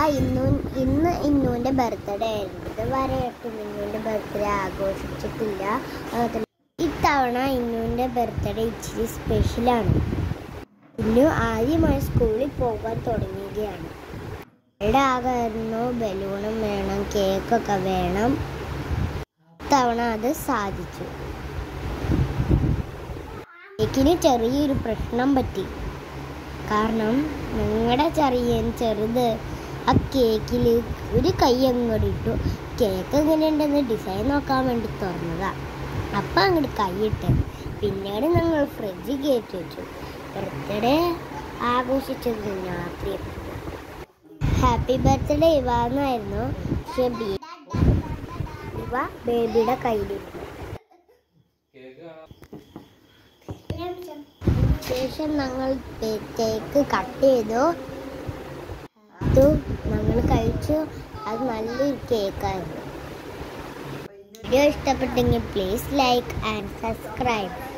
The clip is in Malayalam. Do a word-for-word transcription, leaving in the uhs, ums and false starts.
ഇന്നു ഇന്ന് ഇന്നുവിൻ്റെ ബർത്ത്ഡേ ആയിരുന്നു. ഇതുവരെയായിട്ടും ഇന്നുവിൻ്റെ ബർത്ത്ഡേ ആഘോഷിച്ചിട്ടില്ല. ഇത്തവണ ഇന്നുവിൻ്റെ ബർത്ത്ഡേ ഇച്ചിരി സ്പെഷ്യലാണ്. ഇന്നു ആദ്യമായി സ്കൂളിൽ പോകാൻ തുടങ്ങുകയാണ്. ഇവിടെ ആകായിരുന്നു ബലൂണും വേണം, കേക്കൊക്കെ വേണം. ഇത്തവണ അത് സാധിച്ചു. കേക്കിന് ചെറിയൊരു പ്രശ്നം പറ്റി. കാരണം ഞങ്ങളുടെ ചെറിയ ചെറുത് ആ കേക്കിൽ ഒരു കൈ അങ്ങോട്ട് ഇട്ടു. കേക്ക് എങ്ങനെയുണ്ടെന്ന് ഡിസൈൻ നോക്കാൻ വേണ്ടി തുറന്നതാ. അപ്പം അങ്ങോട്ട് കൈയിട്ട് പിന്നീട് ഞങ്ങൾ ഫ്രിഡ്ജിൽ കയറ്റി വെച്ചു. ബർത്ത്ഡേ ആഘോഷിച്ചത് രാത്രി. ഹാപ്പി ബർത്ത്ഡേ ഇവ എന്നായിരുന്നു. പക്ഷെ ഇവ ബേബിയുടെ കയ്യിലിരുന്നു. ശേഷം ഞങ്ങൾ കേക്ക് കട്ട് ചെയ്തു. അത് ഞങ്ങൾ കഴിച്ചു. അത് നല്ലൊരു കേക്കായിരുന്നു. വീഡിയോ ഇഷ്ടപ്പെട്ടെങ്കിൽ പ്ലീസ് ലൈക്ക് ആൻഡ് സബ്സ്ക്രൈബ്.